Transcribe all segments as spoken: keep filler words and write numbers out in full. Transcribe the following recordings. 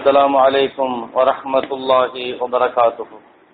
السلام عليكم ورحمة الله وبركاته.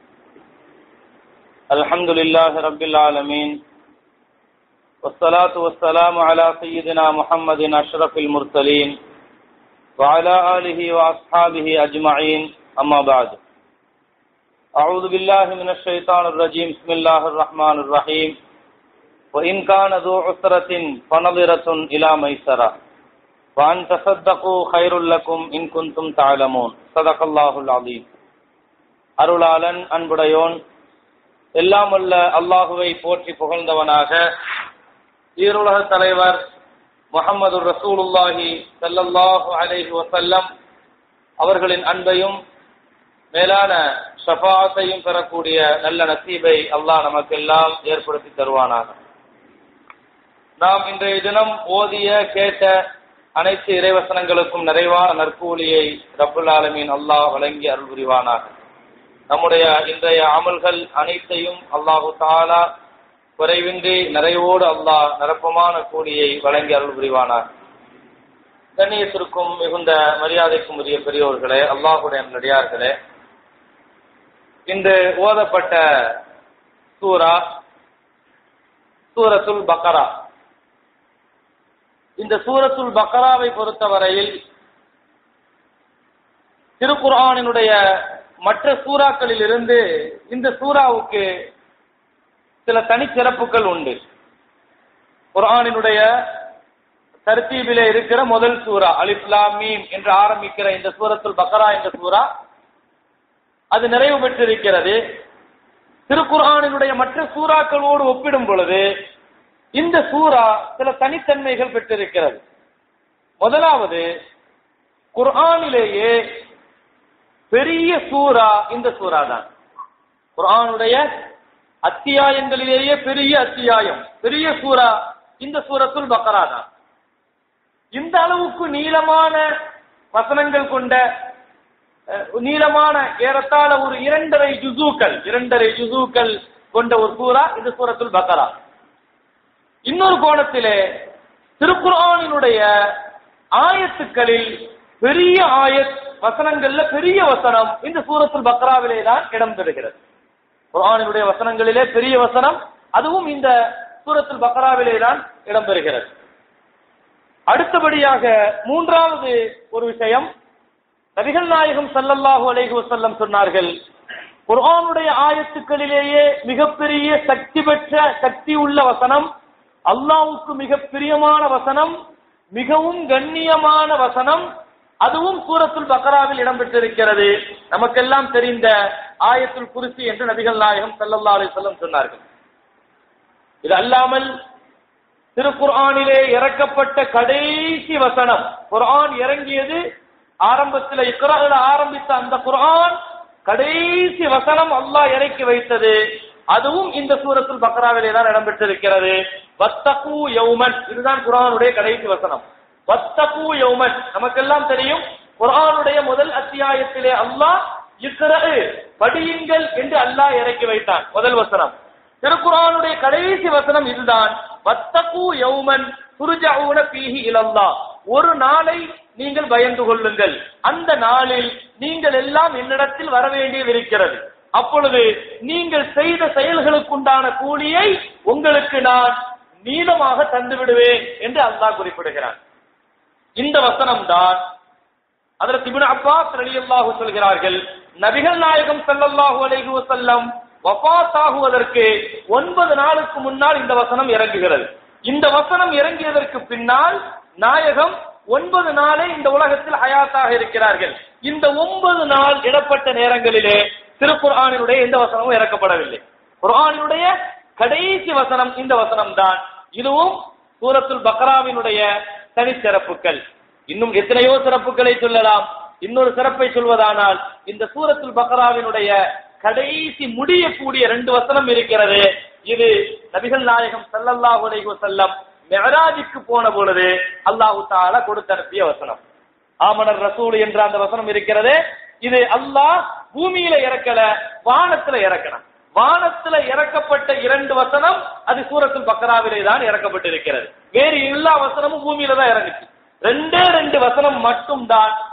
الحمد لله رب العالمين والصلاة والسلام على سيدنا محمد أشرف المرسلين وعلى آله وأصحابه أجمعين. أما بعد، أعوذ بالله من الشيطان الرجيم. بسم الله الرحمن الرحيم. وإن كان ذو عسرة فنظرة إلى ميسرة وأن تصدقوا خير لكم إن كنتم تعلمون. صدق الله العظيم. அருளாளன் அன்புடையோன் எல்லாம் வல்ல அல்லாஹுவை போற்றி புகழ்ந்தவனாக ஈருலக தலைவர் முஹம்மது ரசூலுல்லாஹி ஸல்லல்லாஹு அலைஹி வஸல்லம் அவர்களின் அன்பையும் மேலான ஷஃபாஅத்தையும் பெறக்கூடிய நல்ல நசீபை அல்லாஹ் நமக்கெல்லாம் ஏற்படுத்தி தருவானாக. நாம் இன்றைய தினம் ஓதிய கேட்ட அனைத்து இறைவசனங்களுக்கும் நிறைவான நற்கூலியை ரப்புல் ஆலமீன் அல்லாஹ் வழங்கி அருள் புரிவானாக. நம்முடைய இன்றைய அமல்கள் அனைத்தையும் அல்லாஹு தஆலா குறைவின்றி நிறைவோடு அல்லாஹ் நிரப்பமான கூலியை வழங்கி அருள் புரிவானாக. கண்ணியத்திற்கும் மிகுந்த மரியாதைக்கும் உரிய பெரியோர்களே, அல்லாஹுடைய நடிகார்களே, இன்று ஓதப்பட்ட சூரா சூரத்துல் பக்ரா. இந்த சூரத்துல் பக்ராவை பொறுத்தவரையில் திருக்குர்ஆனினுடைய மற்ற சூறாக்களில் இருந்து இந்த சூறாவுக்கு சில தனிச்சிறப்புகள் உண்டு. குர்ஆனினுடைய தர்தீபிலே இருக்கிற முதல் சூரா அலிஃப் லாம் மீம் என்று ஆரம்பிக்கிற இந்த சூரத்துல் பக்ரா என்ற சூரா அது நிறைவு பெற்றிருக்கிறது. திருக்குர்ஆனினுடைய மற்ற சூறாக்களோடு ஒப்பிடும் பொழுது இந்த சூரா சில தனித்தன்மைகள் பெற்றிருக்கிறது. முதலாவது, குர்ஆனிலேயே பெரிய சூரா இந்த சூரா தான். குர்ஆனுடைய அத்தியாயங்களிலேயே பெரிய அத்தியாயம், பெரிய சூரா இந்த சூரத்துல் பக்ரா தான். இந்த அளவுக்கு நீளமான வசனங்கள் கொண்ட நீளமான ஏறத்தாழ ஒரு இரண்டரை ஜுசூக்கள் இரண்டரை ஜுசூக்கள் கொண்ட ஒரு சூரா இந்த சூரத்துல் பக்ரா. இன்னொரு கோணத்திலே திருக்குர்ஆனினுடைய ஆயத்துக்களில் பெரிய ஆயத் வசனங்கள்ல பெரிய வசனம் இந்த சூரத்துல் பக்ராவிலே தான் இடம்பெறுகிறது. குர்ஆனினுடைய வசனங்களிலே பெரிய வசனம் அதுவும் இந்த சூரத்துல் பக்ராவிலே தான் இடம்பெறுகிறது. அடுத்தபடியாக மூன்றாவது ஒரு விஷயம், நபிகள் நாயகம் ஸல்லல்லாஹு அலைஹி வஸல்லம் சொன்னார்கள், குர்ஆனுடைய ஆயத்துக்களிலேயே மிகப்பெரிய சக்தி பெற்ற சக்தி உள்ள வசனம், அல்லாஹ்வுக்கு மிக பிரியமான வசனம், மிகவும் கண்ணியமான வசனம், அதுவும் சூரத்துல் பக்ராவில் இடம்பெற்றிருக்கிறது. நமக்கெல்லாம் தெரிந்த ஆயத்துல் குர்சி என்று நபிகள் நாயகம் ஸல்லல்லாஹு அலைஹி வஸல்லம் சொன்னார்கள். இது அல்லாமல் திருக்குர்ஆனிலே இறக்கப்பட்ட கடைசி வசனம், குர்ஆன் இறங்கியது ஆரம்பத்தில் இக்ரால ஆரம்பித்த அந்த குர்ஆன் கடைசி வசனம் அல்லாஹ் இறக்கி வைத்தது, அதுவும் இந்த சூரத்துல் பக்ராவிலே தான் இடம்பெற்றிருக்கிறது. வத்தகு யௌமன், இதுதான் குர்ஆனுடைய கடைசி வசனம். வத்தகு யௌமன், நமக்கெல்லாம் தெரியும் குர்ஆனுடைய முதல் அத்தியாயத்திலே அல்லாஹ் இக்ரா படியுங்கள் என்று அல்லாஹ் இறக்கி வைத்தான் முதல் வசனம். திருக்குர்ஆனுடைய கடைசி வசனம் இதுதான், வத்தகு யௌமன் துர்ஜஊன ஃபீஹி இலல்லாஹ், ஒரு நாளை நீங்கள் பயந்து கொள்ளுங்கள், அந்த நாளில் நீங்கள் எல்லாம் என்னிடத்தில் வர வேண்டியதிருக்கிறது, அப்பொழுது நீங்கள் செய்த செயல்களுக்குண்டான கூலியை உங்களுக்கு நான் நீளமாக தந்து விடுவேன் என்று அல்லாஹ் குறிப்பிடுகிறான். இந்த வசனம் தான் ஹஜ்ரத் இப்னு அப்பாஸ் ரலியல்லாஹு சொல்கிறார்கள், நபிகள் நாயகம் ஸல்லல்லாஹு அலைஹி வஸல்லம் வஃபாத் ஆகுவதற்கு ஒன்பது நாளுக்கு முன்னால் இந்த வசனம் இறங்குகிறது. இந்த வசனம் இறங்கியதற்கு பின்னால் நாயகம் ஒன்பது நாளை இந்த உலகத்தில் ஹயாத்தாக இருக்கிறார்கள். இந்த ஒன்பது நாள் இடப்பட்ட நேரங்களிலே திருக்குர்ஆனினுடைய எந்த வசனமும் இறக்கப்படவில்லை. குர்ஆனினுடைய கடைசி வசனம் இந்த வசனம் தான். இதுவும் சூரத்துல் பக்ராவினுடைய தனிச்சிறப்புகள். இன்னும் எத்தனையோ சிறப்புகளை சொல்லலாம். இன்னொரு சிறப்பை சொல்வதானால், இந்த சூரத்துல் பக்ராவினுடைய கடைசி முடியக்கூடிய ரெண்டு வசனம் இருக்கிறது. இது நபிகள் நாயகம் ஸல்லல்லாஹு அலைஹி வஸல்லம் மிஅராஜுக்கு போன பொழுது அல்லாஹ் தஆலா கொடுத்தனுப்பிய வசனம். ஆமனர் ரசூல் என்ற அந்த வசனம் இருக்கிறது. இது அல்லாஹ் பூமியில இறக்கல, வானத்துல இறக்கணும். வானத்துல இறக்கப்பட்ட இரண்டு வசனம் அது சூரத்துல் பக்ராவிலே தான் இறக்கப்பட்டிருக்கிறது. வேறு எல்லா வசனமும் பூமியில தான் இறங்குச்சு. ரெண்டே ரெண்டு வசனம் மட்டும் தான்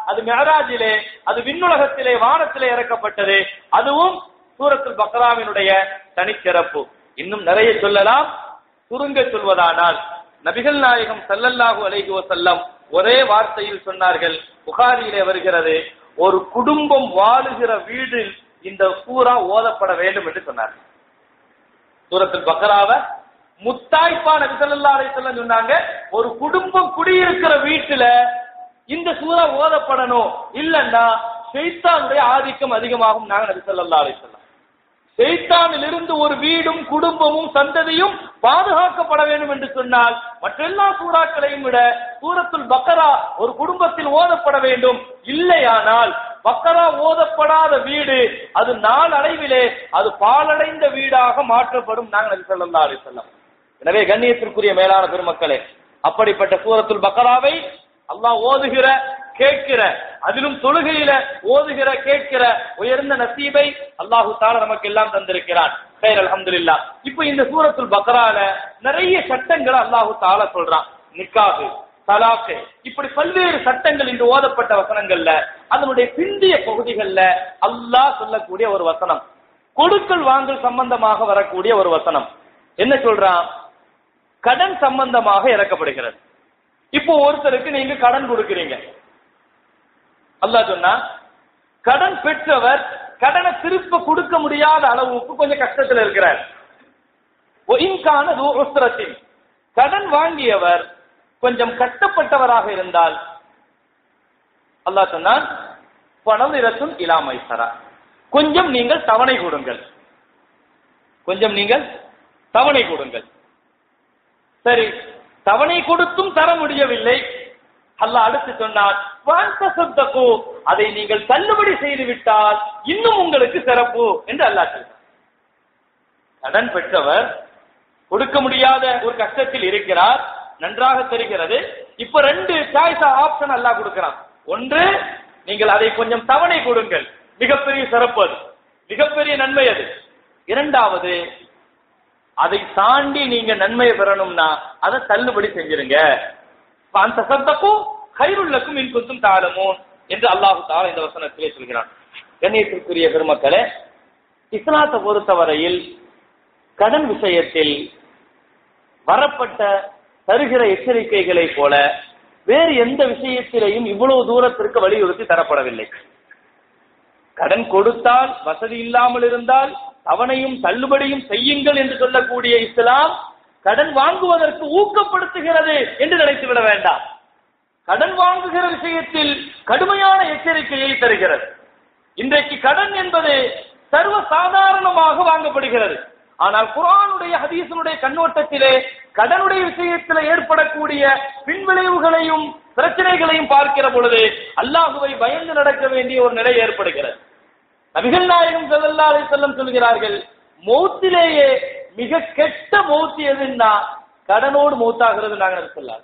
அது மிஅராஜிலே, அது விண்ணுலகத்திலே வானத்திலே இறக்கப்பட்டது. அதுவும் சூரத்துல் பக்ராவினுடைய தனிச்சிறப்பு. இன்னும் நிறைய சொல்லலாம். சுருங்க சொல்வதானால் நபிகள் நாயகம் ஸல்லல்லாஹு அலைஹி வஸல்லம் ஒரே வார்த்தையில் சொன்னார்கள். புகாரியிலே வருகிறது, ஒரு குடும்பம் வாழுகிற வீட்டில் இந்த சூரா ஓதப்பட வேண்டும் என்று சொன்னார்கள். சூரத்துல் பக்ராவை முத்தாய்ப்பா நபி ஸல்லல்லாஹு அலைஹி வஸல்லம் சொன்னாங்க, ஒரு குடும்பம் குடியிருக்கிற வீட்டுல இந்த சூரா ஓதப்படணும், இல்லன்னா ஷைத்தானுடைய ஆதிக்கம் அதிகமாகும். நாங்க நபி ஸல்லல்லாஹு அலைஹி வஸல்லம் ஷைத்தானிலிருந்து ஒரு வீடும் குடும்பமும் சந்ததியும் பாதுகாக்கப்பட வேண்டும் என்று சொன்னால் மற்றெல்லா சூறாக்களையும் விட சூரத்துல் பக்ரா ஒரு குடும்பத்தில் ஓதப்பட வேண்டும். இல்லையானால் பக்ரா ஓதப்படாத வீடு அது நாள் அளவிலே அது பாலடைந்த வீடாக மாற்றப்படும். நாங்கள் நபி ஸல்லல்லாஹு அலைஹி வஸல்லம். எனவே கண்ணியத்திற்குரிய மேலான பெருமக்களே, அப்படிப்பட்ட சூரத்துல் பக்ராவை அல்லாஹ் ஓதுகிற கேட்கிற, அதிலும் தொழுகையில ஓதுகிற கேட்கிற உயர்ந்த நசீபை அல்லாஹு தஆலா நமக்கு எல்லாம் தந்திருக்கிறான். ஹைர் அல்ஹம்துலில்லாஹ். இப்போ இந்த சூரத்துல் பக்ரால நிறைய சட்டங்களை அல்லாஹு தஆலா சொல்றான். நிக்காஹ், தலாக், இப்படி பல்வேறு சட்டங்கள் இன்று ஓதப்பட்ட வசனங்கள்ல அதனுடைய பிந்திய பகுதிகள்ல அல்லாஹ் சொல்லக்கூடிய ஒரு வசனம், கொடுக்கல் வாங்கல் சம்பந்தமாக வரக்கூடிய ஒரு வசனம். என்ன சொல்றான்? கடன் சம்பந்தமாக இறக்கப்படுகிறது. இப்போ ஒருத்தருக்கு நீங்க கடன் கொடுக்கிறீங்க. அல்லாஹ் சொன்னா, கடன் பெற்றவர் கடனை திருப்ப கொடுக்க முடியாத அளவுக்கு கொஞ்சம் கஷ்டத்தில் இருக்கிறார். கடன் வாங்கியவர் கொஞ்சம் கஷ்டப்பட்டவராக இருந்தால் அல்லாஹ் சொன்னான், பணம் இரத்தும் இலாமைசரா, கொஞ்சம் நீங்கள் தவணை கொடுங்கள், கொஞ்சம் நீங்கள் தவணை கொடுங்கள். சரி, தவணை கொடுத்தும் தர முடியவில்லை. அல்லாஹ் அடுத்து சொன்னார், அதை நீங்கள் தள்ளுபடி செய்து விட்டால் இன்னும் உங்களுக்கு சிறப்பு என்று அல்லாஹ் சொல்றார். கடன் பெற்றவர் கொடுக்க முடியாத ஒரு கஷ்டத்தில் இருக்கிறார், நன்றாக தெரிகிறது. இப்ப ரெண்டு சாய்ஸ் ஆப்ஷன் அல்லாஹ் கொடுக்கிறான். ஒன்று, நீங்கள் அதை கொஞ்சம் தவணை கொடுங்கள், மிகப்பெரிய சிறப்பு, அது மிகப்பெரிய நன்மை அது. இரண்டாவது, அதை தாண்டி நீங்க நன்மையை பெறணும்னா அதை தள்ளுபடி செஞ்சிருங்க. என்று அல்லாஹு தஆலா இந்த வசனத்திலே சொல்கிறான். கண்ணியத்திற்குரிய பெருமக்களே, இஸ்லாத்தை பொறுத்தவரையில் கடன் விஷயத்தில் வரப்பட்ட தருகிற எச்சரிக்கைகளை போல வேறு எந்த விஷயத்திலையும் இவ்வளவு தூரத்திற்கு வலியுறுத்தி தரப்படவில்லை. கடன் கொடுத்தால், வசதி இல்லாமல் இருந்தால் தவணையும் தள்ளுபடியும் செய்யுங்கள் என்று சொல்லக்கூடிய இஸ்லாம் கடன் வாங்குவதற்கு ஊக்கப்படுத்துகிறது என்று நினைத்துவிட வேண்டாம். கடன் வாங்குகிற விஷயத்தில் கடுமையான எச்சரிக்கையை தருகிறது. இன்றைக்கு கடன் என்பது சர்வ சாதாரணமாக வாங்கப்படுகிறது. ஆனால் குர்ஆனுடைய ஹதீஸினுடைய கண்ணோட்டத்திலே கடனுடைய விஷயத்தில் ஏற்படக்கூடிய பின்விளைவுகளையும் பிரச்சனைகளையும் பார்க்கிற பொழுது அல்லாஹுவை பயந்து நடக்க வேண்டிய ஒரு நிலை ஏற்படுகிறது. நபிகள் நாயகம் ஸல்லல்லாஹு அலைஹி வஸல்லம் சொல்கிறார்கள், மௌத்திலேயே மிக கெட்ட மௌத் எதுன்னா கடனோடு மௌத்தாகிறது. நாங்கள் சொல்லலாம்,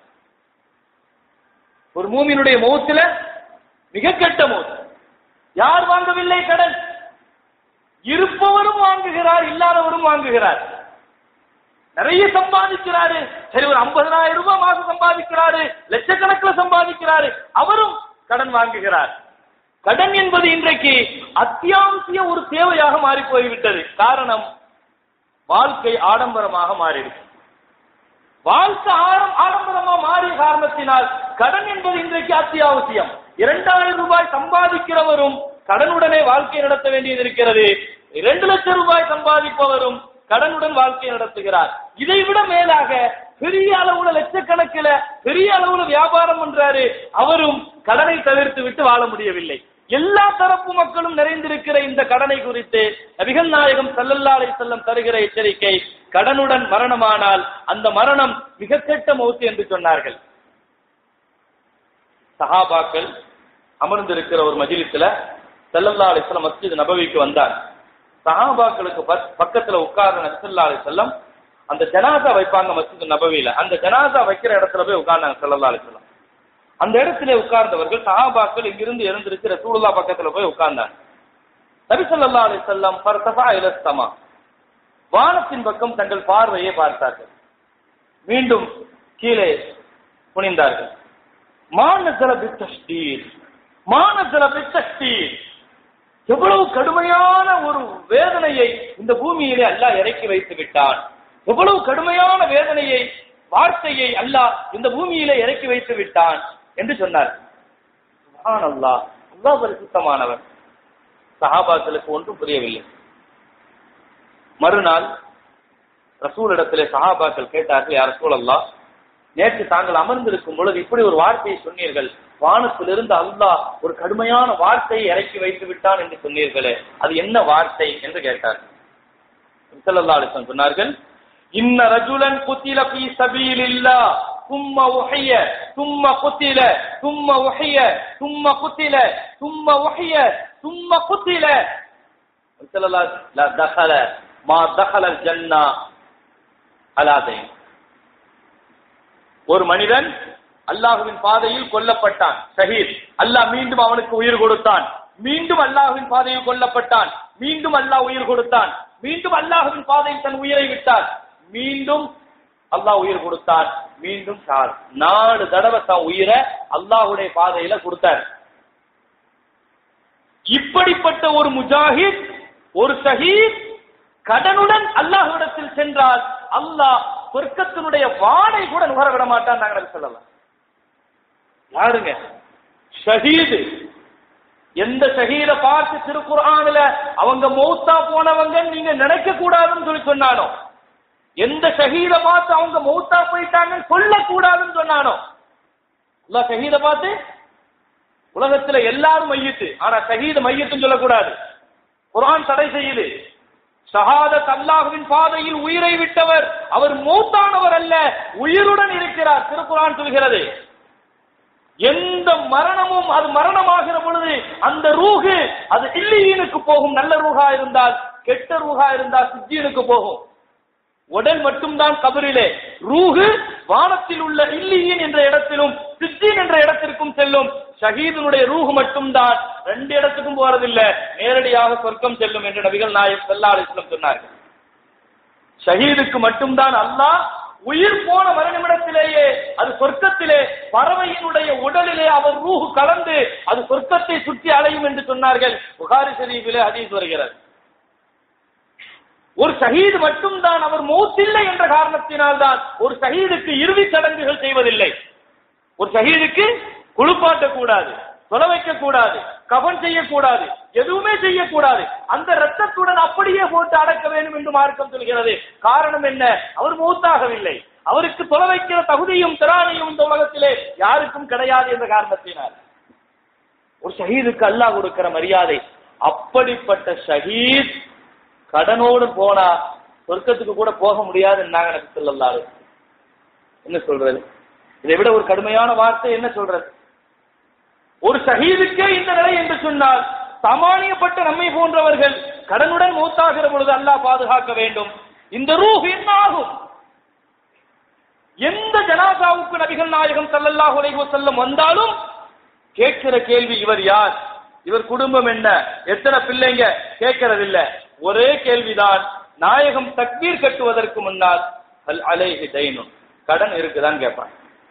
ஒரு மூமினுடைய மௌத்துல மிக கெட்ட மௌத். யார் வாங்கவில்லை கடன்? இருப்பவரும் வாங்குகிறார், இல்லாதவரும் வாங்குகிறார். நிறைய சம்பாதிக்கிறாரு, சரி ஒரு ஐம்பதனாயிரம் ரூபாய் மாசம் சம்பாதிக்கிறாரு, லட்சக்கணக்கில் சம்பாதிக்கிறாரு, அவரும் கடன் வாங்குகிறார். கடன் என்பது இன்றைக்கு அத்தியாவசிய ஒரு தேவையாக மாறி போய்விட்டது. காரணம், வாழ்க்கை ஆடம்பரமாக மாறிடுச்சு. வாழ்க்கை ஆரம் ஆடம்பரமாக மாறிய காரணத்தினால் கடன் என்பது இன்றைக்கு அத்தியாவசியம். இரண்டாயிரம் ரூபாய் சம்பாதிக்கிறவரும் கடனுடனே வாழ்க்கை நடத்த வேண்டியது இருக்கிறது. இரண்டு லட்சம் ரூபாய் சம்பாதிப்பவரும் கடனுடன் வாழ்க்கை நடத்துகிறார். இதை விட மேலாக பெரிய அளவுல லட்சக்கணக்கில் பெரிய அளவுல வியாபாரம் பண்றாரு, அவரும் கடனை தவிர்த்து விட்டு வாழ முடியவில்லை. எல்லா தரப்பு மக்களும் நிறைந்திருக்கிற இந்த கடனை குறித்து நபிகள் நாயகம் ஸல்லல்லாஹு அலைஹி வஸல்லம் தருகிற எச்சரிக்கை, கடனுடன் மரணமானால் அந்த மரணம் மிக கெட்ட மௌத் என்று சொன்னார்கள். சஹாபாக்கள் அமர்ந்திருக்கிற ஒரு மஜ்லிஸ்ல ஸல்லல்லாஹு அலைஹி வஸல்லம் மஸ்ஜித் நபவிக்கு வந்தார். சஹாபாக்களுக்கு பக்கத்துல உட்கார்ந்த நபி ஸல்லல்லாஹு அலைஹி வஸல்லம் அந்த ஜனாசா வைப்பாங்க மஸ்ஜித் நபவியில, அந்த ஜனாசா வைக்கிற இடத்துல போய் உட்கார்ந்தாங்க ஸல்லல்லாஹு அலைஹி வஸல்லம். அந்த இடத்திலே உட்கார்ந்தவர்கள் சஹாபாக்கள் இங்கிருந்து எழுந்திருக்கிற ரசூலுல்லாஹ் பக்கத்துல போய் உட்கார்ந்தாங்க. நபி ஸல்லல்லாஹு அலைஹி வஸல்லம் ஃபர்தஃபா இலா ஸமா, வானத்தின் பக்கம் தங்கள் பார்வையை பார்த்தார்கள். மீண்டும் கீழே குனிந்தார்கள். மா நஸல பித்தஷ்தீத், மானசலபை சக்தி, எவ்வளவு கடுமையான ஒரு வேதனையை இந்த பூமியிலே அல்லாஹ் இறக்கி வைத்து விட்டான். எவ்வளவு கடுமையான வேதனையை, வார்த்தையை அல்லாஹ் இந்த பூமியிலே இறக்கி வைத்து விட்டான் என்று சொன்னார். சுப்ஹானல்லாஹ், அல்லாஹ் பரிசுத்தமானவன். சஹாபாக்களுக்கு ஒன்றும் புரியவில்லை. மறுநாள் ரசூலிடத்திலே சஹாபாக்கள் கேட்டார்கள், யா ரசூலல்லாஹ், நேற்று தாங்கள் அமர்ந்திருக்கும் பொழுது இப்படி ஒரு வார்த்தையை சொன்னீர்கள், வானத்திலிருந்து அல்லாஹ் ஒரு கடுமையான வார்த்தையை இறக்கி வைத்து விட்டான் என்று சொன்னீர்களே, அது என்ன வார்த்தை என்று கேட்டார்கள். ஸல்லல்லாஹு அலைஹி வஸல்லம் சொன்னார்கள், இன்ன ரஜுலன் குத்தில ஃபீ சபீலில்லாஹ் ثم وحي ثم قتل ثم وحي ثم قتل ثم وحي ثم قتل ஸல்லல்லாஹு لا دخل ما دخل الجنة على دين. ஒரு மனிதன் அல்லாஹ்வின் பாதையில் கொல்லப்பட்டான், ஷஹீத். அல்லாஹ் மீண்டும் அவனுக்கு உயிர் கொடுத்தான், மீண்டும் அல்லாஹ்வின் பாதையில் கொல்லப்பட்டான், மீண்டும் அல்லாஹ் உயிர் கொடுத்தான், மீண்டும் அல்லாஹ்வின் பாதையில் தன் உயிரை விட்டான், மீண்டும் அல்லாஹ் உயிர் கொடுத்தான், மீண்டும் சார் நாலு தடவை தன் உயிரை அல்லாஹ்வுடைய பாதையில கொடுத்தார். இப்படிப்பட்ட ஒரு முஜாஹித், ஒரு ஷஹீத் கடனுடன் அல்லாஹ்விடத்தில் சென்றால் அல்லாஹ் சொர்க்கத்தினுடைய வாடை கூட நுகர விட மாட்டான். நாங்கள் சொல்லலாம். யாருங்க ஷஹீது? எந்த ஷஹீத பார்த்து திருக்குர்ஆன்ல அவங்க மௌத்தா போனவங்க நீங்க நினைக்க கூடாதுன்னு சொல்லி சொன்னானோ, எந்த ஷஹீத பார்த்து அவங்க மௌத்தா போயிட்டாங்கன்னு சொல்ல கூடாதுன்னு சொன்னானோ, அல்லாஹ் ஷஹீத பார்த்து உலகத்துல எல்லாரும் மையத்து, ஆனா ஷஹீத மையத்துன்னு சொல்லக்கூடாது. குர்ஆன் தடை செய்யுது. ஷஹாதத் அல்லாஹ்வின் பாதையில் உயிரை விட்டவர் அவர் மௌத்தானவர் அல்ல, உயிருடன் இருக்கிறார். திருக்குர்ஆன் சொல்கிறது. எந்த மரணமும் அது மரணமாகிற பொழுது அந்த ரூஹு அது இல்லீனுக்கு போகும். நல்ல ரூஹா இருந்தால், கெட்ட ரூஹா இருந்தால் சிஜ்ஜீனுக்கு போகும். உடல் மட்டும்தான் கபரிலே, ரூஹு வானத்தில் உள்ள இல்லீன் என்ற இடத்திலும் சிஜ்ஜீன் என்ற இடத்திற்கும் செல்லும். ஷஹீதுடைய ரூஹு மட்டும்தான் ரெண்டு இடத்துக்கும் போறதில்லை, நேரடியாக சொர்க்கம் செல்லும் என்று நபிகள் நாயகம் ஸல்லல்லாஹு அலைஹி வஸல்லம் சொன்னார்கள். ஷஹீதுக்கு மட்டும்தான் அல்லாஹ் உயிர் போன மறு நிமிடத்திலேயே அது சொர்க்கத்திலே பறவையினுடைய உடலிலே அவர் ரூஹு கலந்து அது சொர்க்கத்தை சுற்றி அலையும் என்று சொன்னார்கள். புகாரி ஷரீஃபிலே ஹதீஸ் வருகிறது. ஒரு ஷஹீது மட்டும்தான் அவர் மௌத்தில்லை என்ற காரணத்தினால் தான் ஒரு ஷஹீதுக்கு இறுதி சடங்குகள் செய்வதில்லை. ஒரு ஷஹீதுக்கு குளிப்பாட்டக்கூடாது, தொலை வைக்க கூடாது, கஃன் செய்யக்கூடாது, எதுவுமே செய்யக்கூடாது. அந்த ரத்தத்துடன் அப்படியே போட்டு அடக்க வேண்டும் என்று மார்க்கம் சொல்கிறது. காரணம் என்ன? அவர் மௌத்தாகவில்லை, அவருக்கு தொலை வைக்கிற தகுதியும் திராணியும் இந்த உலகத்திலே யாருக்கும் கிடையாது என்ற காரணத்தினால் ஒரு ஷஹீதுக்கு அல்லாஹ் கொடுக்கிற மரியாதை. அப்படிப்பட்ட ஷஹீத் கடனோடு போனா சொர்க்கத்துக்கு கூட போக முடியாது. நபி ஸல்லல்லாஹு அலைஹி வஸல்லம் என்ன சொல்றது? இதை விட ஒரு கடுமையான வார்த்தை என்ன சொல்றது? ஒரு ஷஹீதுக்கே இந்த நிலை என்று சொன்னால் சாமானியப்பட்ட நம்மை போன்றவர்கள் கடனுடன் மௌத்தாகிற பொழுது அல்லாஹ் பாதுகாக்க வேண்டும். இந்த ரூஹ் என்ன ஆகும்? எந்த ஜனாசாவுக்கு நபிகள் நாயகம் ஸல்லல்லாஹு அலைஹி வஸல்லம் வந்தாலும் கேட்கிற கேள்வி இவர் யார், இவர் குடும்பம் என்ன, எத்தனை பிள்ளைங்க கேட்கறதில்ல. ஒரே கேள்விதான். நாயகம் தக்பீர் கட்டுவதற்கு முன்னால் ஹல் அலைஹி தைனுன், கடன் இருக்குதான் கேட்பான்.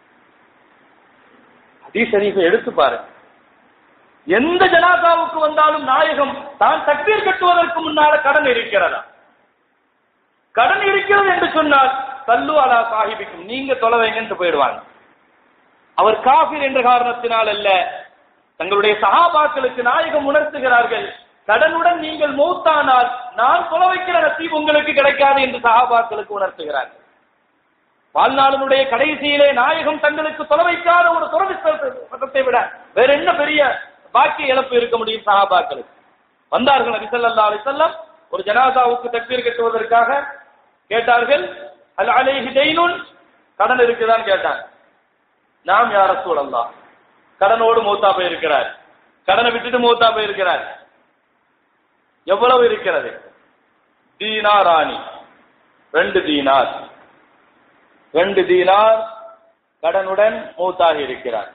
ஹதீஸ் ஷரீஃபை எடுத்து பாருங்க. எந்த ஜனாசாவுக்கு வந்தாலும் நாயகம் தான் தக்பீர் கட்டுவதற்கு முன்னால கடன் இருக்கிறதா, கடன் இருக்கிறது என்று சொன்னால் சல்லு அலா சாஹிபிக்கும், நீங்க தொலை வைங்கன்னு போயிடுவாங்க. அவர் காஃபிர் என்ற காரணத்தினால் அல்ல, தங்களுடைய சஹாபாக்களுக்கு நாயகம் உணர்த்துகிறார்கள், கடனுடன் நீங்கள் மௌத்தானால் நான் தொலை வைக்கிற நசீப் உங்களுக்கு கிடைக்காது என்று சஹாபாக்களுக்கு உணர்த்துகிறார்கள். வாழ்நாளினுடைய கடைசியிலே நாயகம் தங்களுக்கு தொலை வைக்காத ஒரு துறவித்தை விட வேற என்ன பெரிய பாக்கிய இழப்பு இருக்க முடியும் சஹாபாக்களுக்கு? வந்தார்கள் நபி ஸல்லல்லாஹு அலைஹி வஸல்லம், ஒரு ஜனாசாவுக்கு தக்பீர் கட்டுவதற்காக கேட்டார்கள். ஹல் அலைஹி தைனுன், கடன் இருக்குதான் கேட்டாங்க. நாம் யா ரசூலல்லாஹ், கடனோடு மௌத்தா போயிருக்கிறார், கடனை விட்டுட்டு மௌத்தா போயிருக்கிறார். எவ்வளவு இருக்கிறது? தீனாராணி, ரெண்டு தீனார், ரெண்டு தீனார் கடனுடன் மௌத்தாகி இருக்கிறார்.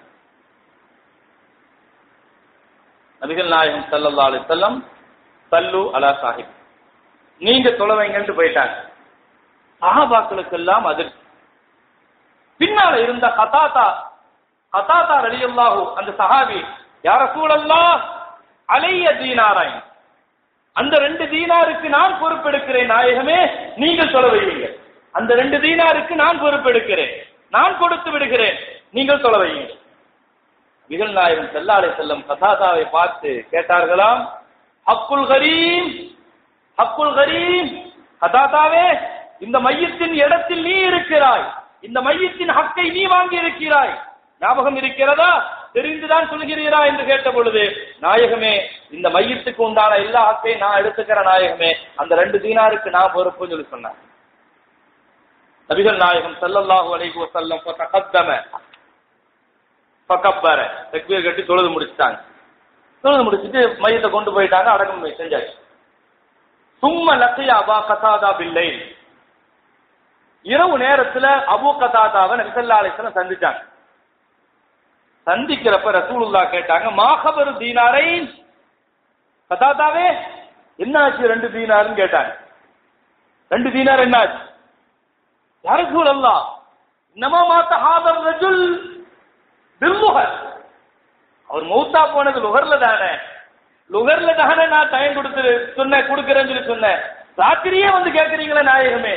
நபிகள் நாயகம் ஸல்லல்லாஹு அலைஹி வஸல்லம் சல்லு அலா சாஹிப், நீங்க தொலை வைங்கன்னு போயிட்டாங்க. சஹாபாக்களுக்கு எல்லாம் அதிர்ச்சி. பின்னால இருந்த கதாதா கதாதா ரலியல்லாஹு அந்த சஹாபி யா ரசூலல்லாஹ் அலைய தீனாராய், அந்த ரெண்டு தீனாருக்கு நான் பொறுப்பெடுக்கிறேன் நாயகமே, நீங்கள் தொலை வையுங்கள். அந்த ரெண்டு தீனாருக்கு நான் பொறுப்பெடுக்கிறேன், நான் கொடுத்து விடுகிறேன், நீங்கள் தொலை வையுங்கள். நபிகள் நாயகம் ஸல்லல்லாஹு அலைஹி வஸல்லம் கதாதாவை பார்த்து கேட்டார்களாம், ஹக்குல் கரீம், ஹக்குல் கரீம், கதாதாவே இந்த மையத்தின் இடத்தில் நீ இருக்கிறாய், இந்த மையத்தின் ஹக்கை நீ வாங்கி இருக்கிறாய், ஞாபகம் இருக்கிறதா, தெரிந்துதான் சொல்கிறீரா என்று கேட்ட பொழுது, நாயகமே இந்த மையத்துக்கு உண்டான எல்லா ஹக்கையும் நான் எடுத்துக்கிற நாயகமே, அந்த ரெண்டு தீனாருக்கு நான் பொறுப்புன்னு சொல்லி சொன்னார். நபிகள் நாயகம் ஸல்லல்லாஹு அலைஹி வஸல்லம் ஃபதகத்தம ஃபகப்பர, தக்பீர் கட்டி தொழுது முடிச்சிட்டாங்க. தொழுது முடிச்சிட்டு மையத்தை கொண்டு போயிட்டாங்க, அடக்கம் செஞ்சாச்சு. சும்ம லக்கிய அபா கதாதா பில்லைல், இரவு நேரத்துல அபூ கதாதாவை நபி ஸல்லல்லாஹு அலைஹி வஸல்லம் சந்திச்சாங்க. சந்திக்கிறப்ப ரசூலுல்லாஹ் கேட்டாங்க, மாஹபரு தீனாரை, கதாதாவே என்ன ஆச்சு ரெண்டு தீனார்னு கேட்டாங்க. ரெண்டு தீனார் என்ன ஆச்சு? யா ரசூலல்லாஹ் இன்னமா மாத ஹாதர் ரஜுல் பில்லுஹர், அவர் மௌத்தா போனது லுகர்ல தானே, லுகர்ல தானே நான் டைம் கொடுத்து சொன்ன கொடுக்கிறேன்னு சொல்லி சொன்னேன், ராத்திரியே வந்து கேட்கறீங்களே நாயகமே.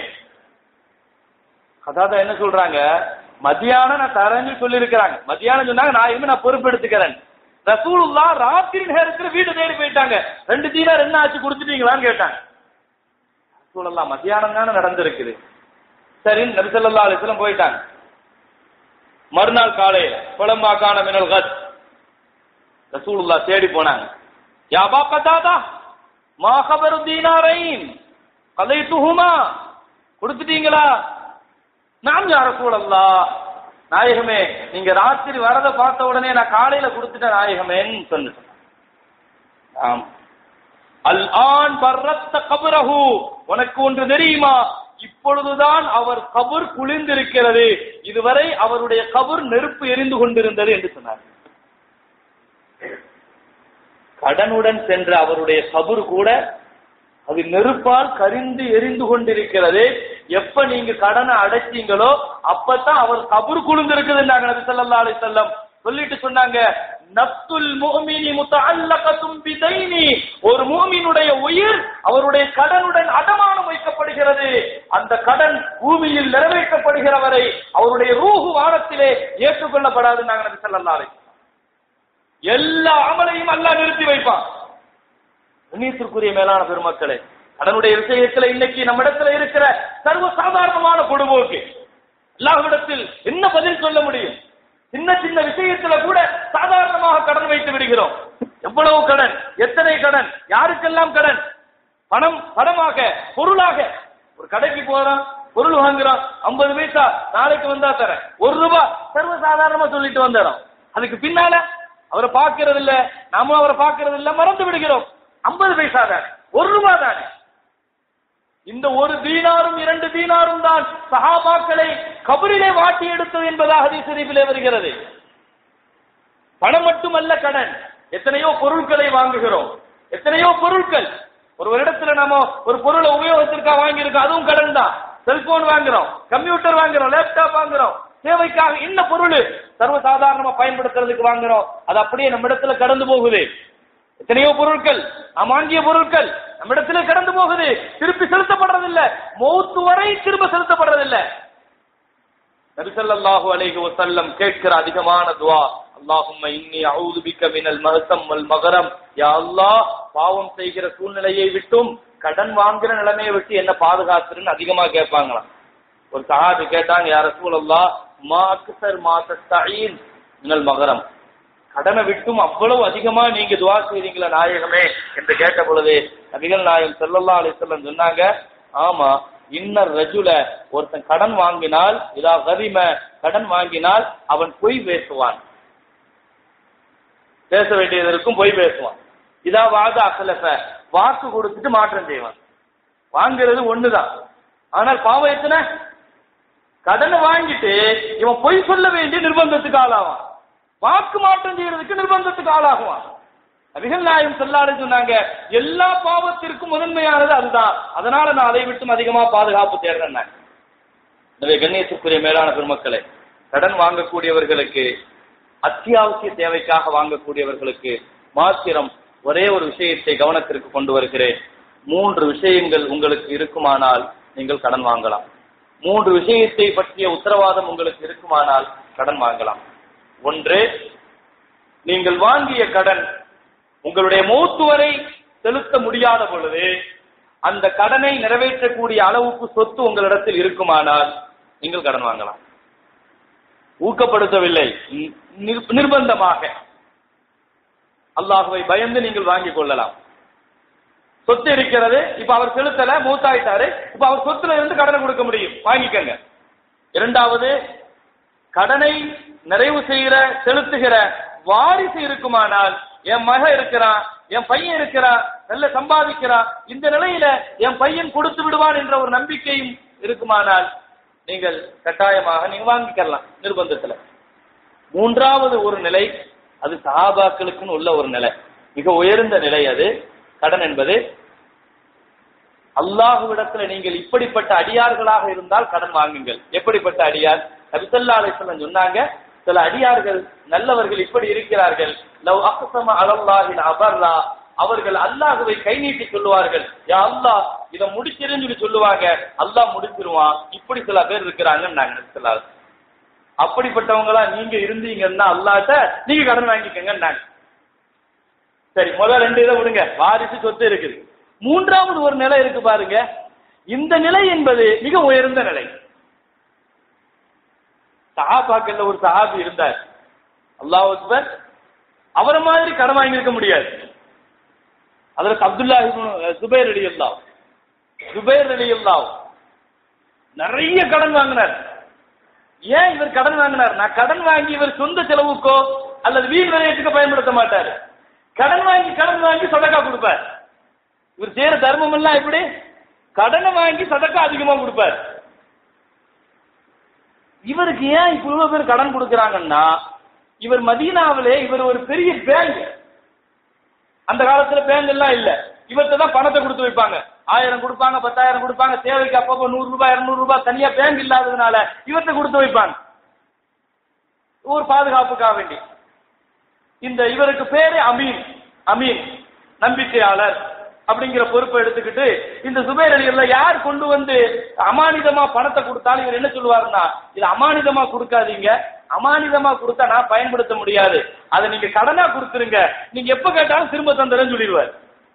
கதாதா என்ன சொல்றாங்க, மத்தியானம் நான் தரேன்னு சொல்லி இருக்கிறாங்க, மத்தியானம் சொன்னாங்க, நாயகமே நான் பொறுப்பெடுத்துக்கிறேன். ரசூலுல்லாஹ் ராத்திரி நேரத்தில் வீடு தேடி போயிட்டாங்க, ரெண்டு தீனார் என்ன ஆச்சு கொடுத்துட்டீங்களான்னு கேட்டாங்க. ரசூலுல்லாஹ் மத்தியானம் தானே நடந்திருக்குது, சரி நபி ஸல்லல்லாஹு அலைஹி வஸல்லம் போயிட்டாங்க. மறுநாள் காலையில பலமாகான மினல் கத் ரசூலுல்லாஹ் தேடி போனாங்க. யா அபா கதாதா மா கபரு தீனாரைன் கலைத்துஹுமா, கொடுத்துட்டீங்களா? நாம் யா ரசூலல்லாஹ், நாயகமே நீங்க ராத்திரி வரத பார்த்த உடனே நான் காலையில கொடுத்துட்டேன் நாயகமேன்னு சொன்னேன். ஆம். அல் ஆன் பர்ரத்த கபரஹு, உனக்கு ஒன்று தெரியுமா, இப்பொழுதுதான் அவர் கபர் குளிர்ந்திருக்கிறது, இதுவரை அவருடைய கபர் நெருப்பு எரிந்து கொண்டிருந்தது என்று சொன்னார். கடனுடன் சென்ற அவருடைய கபர் கூட அது நெருப்பால் கரிந்து எரிந்து கொண்டிருக்கிறது. எப்ப நீங்க கடனை அடைச்சீங்களோ அப்பதான் அவர் கபர் குளிர்ந்திருக்குதுன்னாங்க நபி ஸல்லல்லாஹு அலைஹி வஸல்லம். சொல்லிட்டு சொன்னாங்க, நஃப்துல் முஃமினி முத்தஅல்லகத்தும் பிதைனி, ஒரு முஃமினுடைய உயிர் அவருடைய கடனுடன் அடமானம் வைக்கப்படுகிறது. அந்த கடன் பூமியில் நிறைவேற்றப்படுகிற வரை அவருடைய ரூஹு வானத்திலே ஏற்றுக்கொள்ளப்படாதுன்னாங்க நபி ஸல்லல்லாஹு அலைஹி வஸல்லம். எல்லா அமலையும் அல்லாஹ் நிறுத்தி வைப்பான். கண்ணியத்திற்குரிய மேலான பெருமக்களே, கடனுடைய விஷயத்துல இன்னைக்கு நம்ம இடத்துல இருக்கிற சர்வ சாதாரணமான கொடுபோக்கு, அல்லாஹ்விடத்தில் என்ன பதில் சொல்ல முடியும்? சின்ன சின்ன விஷயத்துல கூட சாதாரணமாக கடன் வைத்து விடுகிறோம். எவ்வளவு கடன், எத்தனை கடன், யாருக்கெல்லாம் கடன், பணம் பணமாக பொருளாக. ஒரு கடைக்கு போறோம், பொருள் வாங்குறோம், ஐம்பது பைசா நாளைக்கு வந்தா தரேன், ஒரு ரூபாய் சர்வ சாதாரணமா சொல்லிட்டு வந்துடும். அதுக்கு பின்னால அவரை பார்க்கறது இல்ல, நாம அவரை பார்க்கறது இல்ல, மறந்து விடுகிறோம். ஐம்பது பைசா தானே, ஒரு ரூபாய் தானே. இந்த ஒரு தீனாரும் இரண்டு தீனாரும் தான் சஹாபாக்களை கபரிலே வாட்டி எடுத்தது என்பதாக ஹதீஸ் ஷரீஃபிலே வருகிறது. பணம் மட்டுமல்ல கடன், எத்தனையோ பொருட்களை வாங்குகிறோம், எத்தனையோ பொருட்கள். ஒரு இடத்துல நாம ஒரு பொருளை உபயோகத்திற்காக வாங்கியிருக்கோம், அதுவும் கடன் தான். செல்போன் வாங்குறோம், கம்ப்யூட்டர் வாங்குறோம், லேப்டாப் வாங்குறோம், தேவைக்காக என்ன பொருள் சர்வசாதாரணமா பயன்படுத்துறதுக்கு வாங்குறோம், அது அப்படியே நம்ம இடத்துல கடந்து போகுது. எத்தனையோ பொருட்கள், நாம் வாங்கிய பொருட்கள் நம்ம இடத்துல கடந்து போகுது, திருப்பி செலுத்தப்படுறதில்ல, மௌத்து வரை திரும்ப செலுத்தப்படுறதில்ல. நபி ஸல்லல்லாஹு அலைஹி வஸல்லம் கேட்கிற அதிகமான துஆ, அல்லாஹும்ம இன்னி அஊது பிக்க மினல் மஹ்சம் வல் மகரம், யா அல்லாஹ் பாவம் செய்கிற சூழ்நிலையை விட்டும் கடன் வாங்குற நிலைமையை விட்டு என்ன பாதுகாத்துன்னு அதிகமா கேட்பாங்களாம். ஒரு சஹாபி கேட்டாங்க, யா ரசூலல்லாஹ் மா அக்ஸர் மா தஸ்தஈன் மினல் மகரம், கடனை விட்டும் அவ்வளவு அதிகமா நீங்க துஆ செய்றீங்களா நாயகமே என்று கேட்ட பொழுது நபிகள் நாயகம் ஸல்லல்லாஹு அலைஹி வஸல்லம் சொன்னாங்க, ஆமா, இன்னர் ரஜுல, ஒருத்தன் கடன் வாங்கினால், இதா கரிம கடன் வாங்கினால் அவன் பொய் பேசுவான், பேச வேண்டியதற்கும் பொய் பேசுவான். இதா வாத அசலஃப, வாக்கு கொடுத்துட்டு மாற்றம் செய்வான். வாங்குறது ஒண்ணுதான், ஆனால் பாவம் எத்தனை? கடன் வாங்கிட்டு இவன் பொய் சொல்ல வேண்டிய நிர்பந்தத்துக்கு ஆளாவான், வாக்கு மாற்றம் செய்யறதுக்கு நிர்பந்தத்துக்கு ஆளாகுவான். நபிகள் நாயகம் ஸல்லல்லாஹு அலைஹி சொன்னாங்க, எல்லா பாவத்திற்கும் முதன்மையானது அதுதான், அதனால நான் அதை விட்டும் அதிகமா பாதுகாப்பு தேடுறேன். எனவே கண்ணியத்துக்குரிய மேலான பெருமக்களே, கடன் வாங்கக்கூடியவர்களுக்கு அத்தியாவசிய தேவைக்காக வாங்கக்கூடியவர்களுக்கு மாத்திரம் ஒரே ஒரு விஷயத்தை கவனத்திற்கு கொண்டு வருகிறேன். மூன்று விஷயங்கள் உங்களுக்கு இருக்குமானால் நீங்கள் கடன் வாங்கலாம். மூன்று விஷயத்தை பற்றிய உத்தரவாதம் உங்களுக்கு இருக்குமானால் கடன் வாங்கலாம். ஒன்று, நீங்கள் வாங்கிய கடன் உங்களுடைய மௌத்து வரை செலுத்த முடியாத பொழுது அந்த கடனை நிறைவேற்றக்கூடிய அளவுக்கு சொத்து உங்களிடத்தில் இருக்குமானால் நீங்கள் கடன் வாங்கலாம். ஊக்கப்படுத்தவில்லை, நிர்பந்தமாக அல்லாஹ்வை பயந்து நீங்கள் வாங்கிக் கொள்ளலாம். சொத்து இருக்கிறது, இப்ப அவர் செலுத்தல, மூத்தாயிட்டாரு, இப்ப அவர் சொத்துல இருந்து கடனை கொடுக்க முடியும், வாங்கிக்கங்க. இரண்டாவது, கடனை நிறைவு செய்கிற செலுத்துகிற வாரிசு இருக்குமானால், என் மகன் இருக்கிறான், என் பையன் இருக்கிறான், நல்ல சம்பாதிக்கிறான், இந்த நிலையில என் பையன் கொடுத்து விடுவான் என்ற ஒரு நம்பிக்கையும் இருக்குமானால் நீங்கள் கட்டாயமாக நீங்க வாங்கிக்கலாம் நிர்பந்தத்துல. மூன்றாவது ஒரு நிலை, அது சஹாபாக்களுக்குன்னு உள்ள ஒரு நிலை, மிக உயர்ந்த நிலை. அது கடன் என்பது அல்லாஹ்விடத்துல நீங்கள் இப்படிப்பட்ட அடியார்களாக இருந்தால் கடன் வாங்குங்கள். எப்படிப்பட்ட அடியார்? நபி ஸல்லல்லாஹு அலைஹி வஸல்லம் சொன்னாங்க, சில அடியார்கள் நல்லவர்கள் இப்படி இருக்கிறார்கள், லவ் அக்ஸம அலல்லாஹி அபர்ரா, அவர்கள் அல்லாஹ்வை கை நீட்டி சொல்லுவார்கள், யா அல்லாஹ் இதை முடிச்சிருன்னு சொல்லி சொல்லுவாங்க, அல்லாஹ் முடிச்சிருவான். இப்படி சில பேர் இருக்கிறாங்க. அப்படிப்பட்டவங்களா நீங்க இருந்தீங்கன்னா அல்லாஹ்ட்ட நீங்க கடன் வாங்கிக்கங்க. சரி, முதல் ரெண்டு இதை விடுங்க, வாரிசு சொத்து இருக்குது. மூன்றாவது ஒரு நிலை இருக்கு பாருங்க, இந்த நிலை என்பது மிக உயர்ந்த நிலை. சஹாபாக்கள்ல ஒரு சஹாபி இருந்தார், அல்லாஹ் அக்பர், அவரை மாதிரி கடன் வாங்கியிருக்க முடியாது. அதற்கு அப்துல்லா இப்னு சுபைர் ரலியல்லாஹு சுபைர் ரலியல்லாஹு நிறைய கடன் வாங்கினார். ஏன் இவர் கடன் வாங்கினார்? நான் கடன் வாங்கி இவர் சொந்த செலவுக்கோ அல்லது வீண் விரயத்துக்கு பயன்படுத்த மாட்டார். கடன் வாங்கி கடன் வாங்கி சதக்கா கொடுப்பார். இவர் செய்யற தர்மம் எல்லாம் எப்படி? கடனை வாங்கி சதக்கா அதிகமா கொடுப்பார். இவருக்கு ஏன் இவ்வளவு பேர் கடன் கொடுக்கிறாங்கன்னா, இவர் மதீனாவிலே இவர் ஒரு பெரிய பேங்க். அந்த காலத்துல பேங்க் எல்லாம் இல்ல, இவர்கிட்ட தான் பணத்தை கொடுத்து வைப்பாங்க. ஆயிரம் கொடுப்பாங்க, பத்தாயிரம் கொடுப்பாங்க, தேவைக்கு அப்பப்போ நூறு ரூபாய் இருநூறு ரூபாய், தனியா பேங்க் இல்லாததுனால இவர்கிட்ட கொடுத்து வைப்பாங்க ஒரு பாதுகாப்புக்காக வேண்டி. இந்த இவருக்கு பேரு அமீன், அமீன் நம்பிக்கையாளர் அப்படிங்கிற பொறுப்பை எடுத்துக்கிட்டு இந்த சுபைர் அலியல்ல யார் கொண்டு வந்து அமானிதமா பணத்தை கொடுத்தாலும் இவர் என்ன சொல்லுவாருன்னா, இது அமானிதமா கொடுக்காதீங்க, அமானிதமா கொடுத்தா நான் பயன்படுத்த முடியாது, அதை நீங்க கடனா கொடுத்துருங்க, நீங்க எப்ப கேட்டாலும் திரும்ப தந்துறேன்னு சொல்லிடுவார்.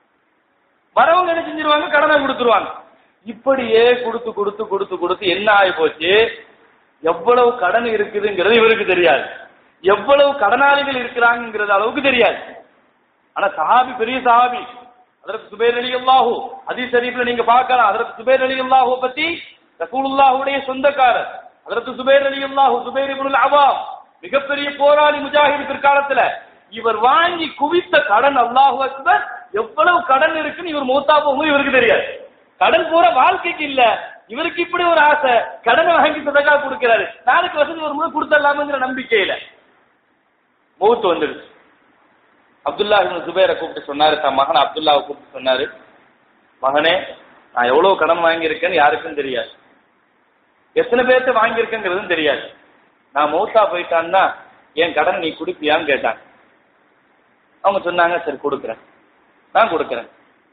வரவங்க என்ன செஞ்சிருவாங்க, கடனை கொடுத்துருவாங்க. இப்படியே கொடுத்து கொடுத்து கொடுத்து கொடுத்து என்ன ஆகி போச்சு, எவ்வளவு கடன் இருக்குதுங்கிறது இவருக்கு தெரியாது, எவ்வளவு கடனாளிகள் இருக்கிறாங்கிறது அளவுக்கு தெரியாது. ஆனா சஹாபி பெரிய சஹாபி, ஹஜ்ரத் சுபைர் ரலியல்லாஹு, ஹதீஸ் ஷரீஃப்ல நீங்க பார்க்கலாம், ஹஜ்ரத் சுபைர் ரலியல்லாஹு பத்தி ரசூலுல்லாஹுடைய சொந்தக்காரர் ஹஜ்ரத் சுபைர் ரலியல்லாஹு, சுபைர் இப்னுல் அவாம், மிகப்பெரிய போராளி முஜாஹித் பிற்காலத்துல. இவர் வாங்கி குவித்த கடன், அல்லாஹு அக்பர், எவ்வளவு கடன் இருக்குன்னு இவர் மௌத்தா போகும் இவருக்கு தெரியாது. கடன் போற வாழ்க்கைக்கு இல்ல, இவருக்கு இப்படி ஒரு ஆசை, கடனை வாங்கி சதக்கா கொடுக்கிறாரு, நாளைக்கு வசதி ஒரு முறை கொடுத்துடலாம்ங்கிற நம்பிக்கையில மௌத்து வந்துடுச்சு. அப்துல்லா இப்னு சுபைரை கூப்பிட்டு சொன்னாரு, தன் மகன் அப்துல்லாவை கூப்பிட்டு சொன்னாரு, மகனே நான் எவ்வளவு கடன் வாங்கியிருக்கேன்னு யாருக்கும் தெரியாது, எத்தனை பேர்த்த வாங்கியிருக்கேங்கிறதும் தெரியாது, நான் மௌத்தா போயிட்டான்னா என் கடன் நீ கொடுப்பியான்னு கேட்டாங்க. அவங்க சொன்னாங்க, சரி கொடுக்குறேன், நான் கொடுக்குறேன்.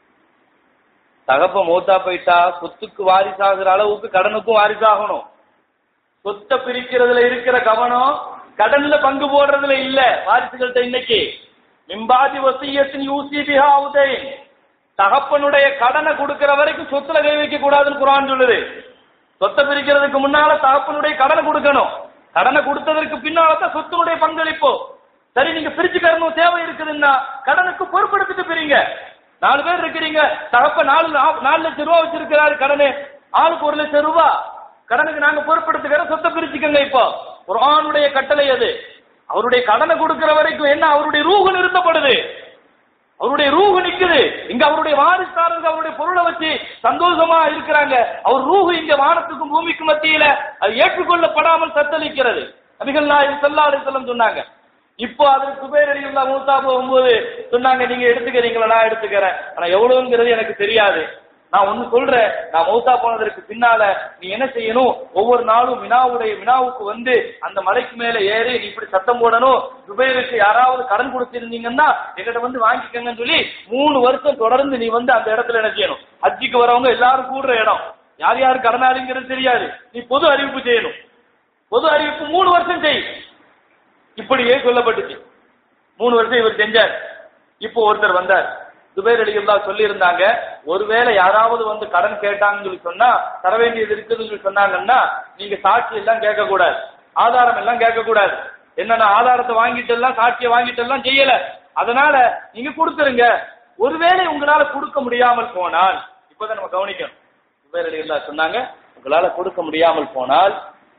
தகப்ப மௌத்தா போயிட்டா சொத்துக்கு வாரிசாகிற அளவுக்கு கடனுக்கும் வாரிசாகணும். சொத்தை பிரிக்கிறதுல இருக்கிற கவனம் கடன்ல பங்கு போடுறதுல இல்ல. வாரிசுகள்கிட்ட இன்னைக்கு மிம்பாதி வசியத்தின் யூசி பிஹா உதைன், தகப்பனுடைய கடனை கொடுக்கிற வரைக்கும் சொத்துல கை வைக்க கூடாதுன்னு குர்ஆன் சொல்லுது. சொத்தை பிரிக்கிறதுக்கு முன்னால தகப்பனுடைய கடனை கொடுக்கணும், கடனை கொடுத்ததற்கு பின்னால்தான் சொத்தினுடைய பங்களிப்போ. சரி, நீங்க பிரிச்சுக்கணும் தேவை இருக்குதுன்னா கடனுக்கு பொறுப்பெடுத்துட்டு பிரிங்க. நாலு பேர் இருக்கிறீங்க, தகப்ப நாலு நாலு லட்சம் ரூபாய் வச்சிருக்கிறாரு கடனு, ஆளுக்கு ஒரு லட்சம் ரூபாய் கடனுக்கு நாங்க பொறுப்பெடுத்துக்கிற, சொத்தை பிரிச்சுக்கங்க. இப்போ குர்ஆனுடைய கட்டளை அது. அவருடைய கடனை கொடுக்கிற வரைக்கும் என்ன, அவருடைய ரூஹு நிறுத்தப்படுது, அவருடைய ரூஹு நிக்குது. இங்க அவருடைய வாரிசுதாரர்கள் அவருடைய பொருளை வச்சு சந்தோஷமா இருக்கிறாங்க. அவர் ரூஹு இங்க வானத்துக்கும் பூமிக்கும் மத்தியில அது ஏற்றுக்கொள்ளப்படாமல் தத்தளிக்கிறது. நபிகள் நாயகம் ஸல்லல்லாஹு அலைஹி வஸல்லம் சொன்னாங்க. இப்போ அது சுபைர் ரலியல்லாஹு மூத்தா போகும்போது சொன்னாங்க, நீங்க எடுத்துக்கிறீங்களா? நான் எடுத்துக்கிறேன், ஆனா எவ்வளவுங்கிறது எனக்கு தெரியாது, நான் ஒண்ணு சொல்றேன், நான் மௌத்தா போனதற்கு பின்னால நீ என்ன செய்யணும், ஒவ்வொரு நாளும் வினாவுடைய வினாவுக்கு வந்து அந்த மலைக்கு மேல ஏறி நீ இப்படி சத்தம் போடணும், துபைருக்கு யாராவது கடன் கொடுத்திருந்தீங்கன்னா எங்கிட்ட வந்து வாங்கிக்கங்கன்னு சொல்லி மூணு வருஷம் தொடர்ந்து நீ வந்து அந்த இடத்துல என்ன செய்யணும், ஹஜ்ஜிக்கு வரவங்க எல்லாரும் கூடுற இடம், யார் யார் கடனாளிங்கிறது தெரியாது, நீ பொது அறிவிப்பு செய்யணும், பொது அறிவிப்பு மூணு வருஷம் செய். இப்படியே சொல்லப்பட்டுச்சு. மூணு வருஷம் இவர் செஞ்சார். இப்போ ஒருத்தர் வந்தார், சுபைர் ரலியல்லாஹு சொல்லி இருந்தாங்க, ஒருவேளை யாராவது வந்து கடன் கேட்டாங்கன்னு சொல்லி சொன்னா, தர வேண்டியது இருக்குதுன்னு சொல்லி சொன்னாங்கன்னா நீங்க சாட்சி எல்லாம் கேட்க கூடாது, ஆதாரம் எல்லாம் கேட்க கூடாது. என்னன்னா ஆதாரத்தை வாங்கிட்டு எல்லாம் சாட்சியை வாங்கிட்டு எல்லாம் செய்யல, அதனால நீங்க கொடுத்துருங்க. ஒருவேளை உங்களால கொடுக்க முடியாமல் போனால், இப்பதான் நம்ம கவனிக்கணும், சுபைர் ரலியல்லாஹு சொன்னாங்க, உங்களால கொடுக்க முடியாமல் போனால்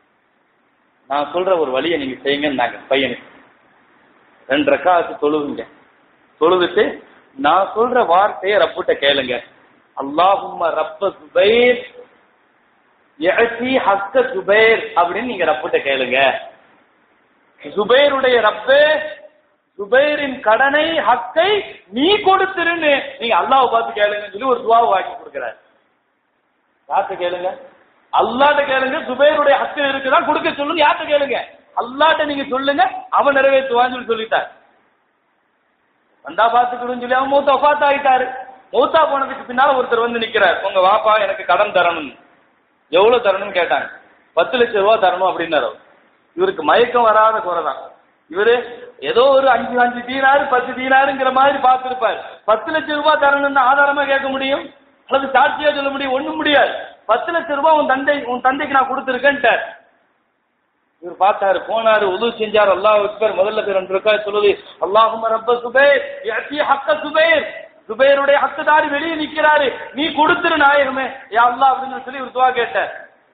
நான் சொல்ற ஒரு வழியை நீங்க செய்யுங்கன்னாங்க. பையனுக்கு ரெண்டு ரக்காத்து தொழுவுங்க, தொழுதுட்டு நான் சொல்ற வார்த்தையை ரப்புட்ட கேளுங்க, அல்லாஹும்ம ரப்ப சுபைர் யஅதி ஹக்க சுபைர் அப்படின்னு நீங்க ரப்புட்ட கேளுங்க. சுபைருடைய ரப்பே, சுபைரின் கடனை ஹக்கை நீ கொடுத்துருன்னு நீங்க அல்லாஹ்வை பார்த்து கேளுங்கன்னு சொல்லி ஒரு துஆவை வாக்கி கொடுக்கிறார். யார்கிட்ட கேளுங்க? அல்லாஹ்ட்ட கேளுங்க. சுபைருடைய ஹக்கு இருக்குதான் கொடுக்க சொல்லுங்க. யார்கிட்ட கேளுங்க? அல்லாஹ்ட்ட நீங்க சொல்லுங்க, அவன் நிறைவேற்றுவான்னு சொல்லி சொல்லிட்டார். வந்தா பாத்துக்கணும்னு சொல்லி அவன் மூத்தா ஒஃபாத் ஆயிட்டாரு. மூத்தா போனதுக்கு பின்னால ஒருத்தர் வந்து நிக்கிறார், உங்க வாப்பா எனக்கு கடன் தரணும், எவ்வளவு தரணும்னு கேட்டாங்க. பத்து லட்சம் ரூபாய் தரணும் அப்படின்னாரு. இவருக்கு மயக்கம் வராத குறைதான். இவரு ஏதோ ஒரு அஞ்சு அஞ்சு தீனாரு பத்து தீனாருங்கிற மாதிரி பார்த்திருப்பாரு. பத்து லட்சம் ரூபாய் தரணும்னு ஆதாரமா கேட்க முடியும் அல்லது சாட்சியா சொல்ல முடியும்? ஒண்ணும் முடியாது. பத்து லட்சம் ரூபாய் உன் தந்தை உன் தந்தைக்கு நான் கொடுத்துருக்கேன்ட்டார். இவர் பார்த்தாரு, போனாரு, உது செஞ்சார். அல்லாஹ் அக்பர். முதல்ல பேர் ரெண்டு ரக்காத் சொல்லுது, அல்லாஹும்ம ரப்ப சுபைர் யஅதி ஹக்க சுபைர், சுபைருடைய ஹக்குதாரி வெளியே நிக்கிறாரு, நீ கொடுத்துரு நாயகமே யா அல்லாஹ் அப்படின்னு சொல்லி ஒரு துஆ கேட்டார்.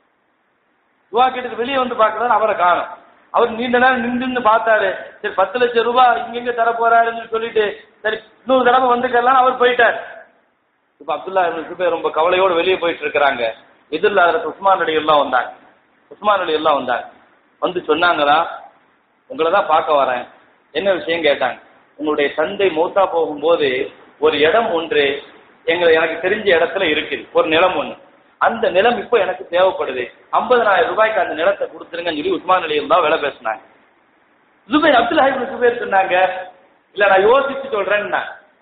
துஆ கேட்டு வெளியே வந்து பார்க்கறாரு, அவரை காணோம். அவர் நீண்ட நேரம் நின்று பார்த்தாரு. சரி பத்து லட்சம் ரூபாய் இங்க தர போறாருன்னு சொல்லிட்டு சரி இன்னொரு தடவை வந்துக்கலாம் அவர் போயிட்டார். இப்ப அப்துல்லா இப்னு சுபைர் ரொம்ப கவலையோடு வெளியே போயிட்டு இருக்கிறாங்க. எதிரில் அதில் உஸ்மான் அலி எல்லாம் வந்தாங்க. உஸ்மான் அலி எல்லாம் வந்தாங்க. வந்து சொன்னாங்களா, உங்களை தான் பார்க்க வரேன், என்ன விஷயம் கேட்டாங்க. உங்களுடைய தந்தை மௌத்தா போகும்போது ஒரு இடம் ஒன்று எங்களை எனக்கு தெரிஞ்ச இடத்துல இருக்குது, ஒரு நிலம் ஒன்று, அந்த நிலம் இப்போ எனக்கு தேவைப்படுது, ஐம்பதனாயிரம் ரூபாய்க்கு அந்த நிலத்தை கொடுத்துருங்கன்னு சொல்லி உஸ்மான் அலி தான் வேலை பேசினாங்க. சுபைர் அப்துல்லா இப்னு சுபைர் சொன்னாங்க, இல்ல நான் யோசிச்சு சொல்றேன்னா,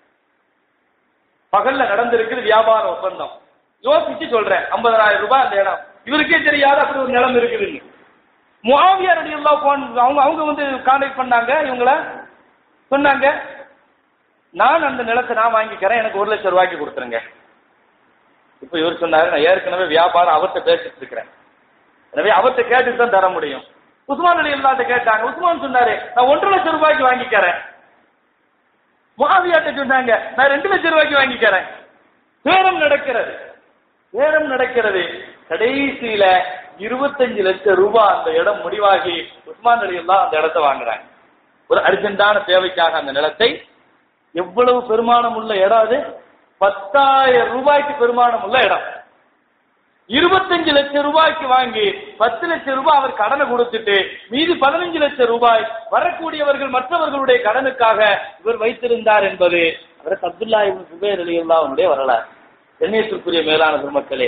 பகல்ல நடந்திருக்குது வியாபார ஒப்பந்தம், யோசிச்சு சொல்றேன், ஐம்பதனாயிரம் ரூபாய் அந்த இடம், இவருக்கே தெரியாத அப்படி ஒரு நிலம் இருக்குதுன்னு. முஆவியா ரலியல்லாஹு அன்ஹு அவங்க அவங்க வந்து கான்டாக்ட் பண்ணாங்க, இவங்கள சொன்னாங்க, நான் அந்த நிலத்தை நான் வாங்கிக்கிறேன், எனக்கு ஒரு லட்சம் ரூபாய்க்கு கொடுத்துருங்க. இப்ப இவர் சொன்னாரு, நான் ஏற்கனவே வியாபாரம் அவர்கிட்ட பேசிட்டு இருக்கிறேன், எனவே அவர்கிட்ட கேட்டுட்டு தான் தர முடியும். உஸ்மான் ரலியல்லாஹு கேட்டாங்க. உஸ்மான் சொன்னாரு, நான் ஒன்றரை லட்சம் ரூபாய்க்கு வாங்கிக்கிறேன். முஆவியாட்ட சொன்னாங்க, நான் ரெண்டு லட்சம் ரூபாய்க்கு வாங்கிக்கிறேன். பேரம் நடக்கிறது, பேரம் நடக்கிறது. கடைசியில இருபத்தஞ்சு லட்சம் ரூபாய் அந்த இடம் முடிவாகி உஸ்மான் ரலியல்லாஹு அந்த இடத்தை வாங்குறாங்க. ஒரு அர்ஜென்டான தேவைக்காக அந்த நிலத்தை. எவ்வளவு பெருமானம் உள்ள இடம் அது? பத்தாயிரம் ரூபாய்க்கு பெருமானம் உள்ள இடம். இருபத்தஞ்சு லட்சம் ரூபாய்க்கு வாங்கி பத்து லட்சம் ரூபாய் அவர் கடனை கொடுத்துட்டு மீதி பதினஞ்சு லட்சம் ரூபாய் வரக்கூடியவர்கள் மற்றவர்களுடைய கடனுக்காக இவர் வைத்திருந்தார் என்பது அதற்கு அப்துல்லா இப்னு சுபைர் ரலியல்லாஹு அன்ஹுடைய வரலாறு. கண்ணியத்திற்குரிய மேலான பெருமக்களே,